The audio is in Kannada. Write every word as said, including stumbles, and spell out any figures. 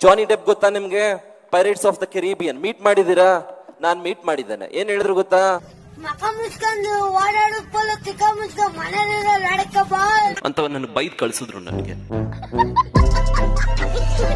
ಜಾನಿ ಡೆಪ್ ಗೊತ್ತಾ ನಿಮ್ಗೆ? Pirates of the Caribbean meet ಮಾಡಿದೀರಾ? ನಾನ್ ಮೀಟ್ ಮಾಡಿದ್ದೇನೆ. ಏನ್ ಹೇಳಿದ್ರು ಗೊತ್ತಾ? ಮಕ ಮುಚ್ಕೊಂಡು ಓಡಾಡೋದು ತಿಕ್ಕ ಮುಚ್ಕೊಂಡು ಮನೇಲಿರೋ ಲಡಕ ಬಾ ಅಂತ ನನ್ನ ಬೈದ್ ಕಳ್ಸಿದ್ರು ನನಗೆ.